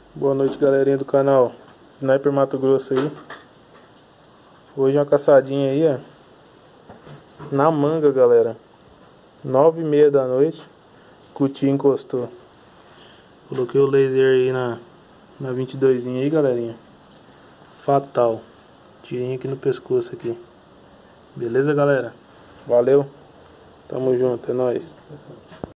Boa noite, galerinha do canal Sniper Mato Grosso aí. Hoje uma caçadinha aí, ó, na manga, galera. 9h30 da noite. Cutinho encostou. Coloquei o laser aí na 22zinha aí, galerinha. Fatal. Tirinho aqui no pescoço aqui. Beleza, galera? Valeu. Tamo junto, é nóis.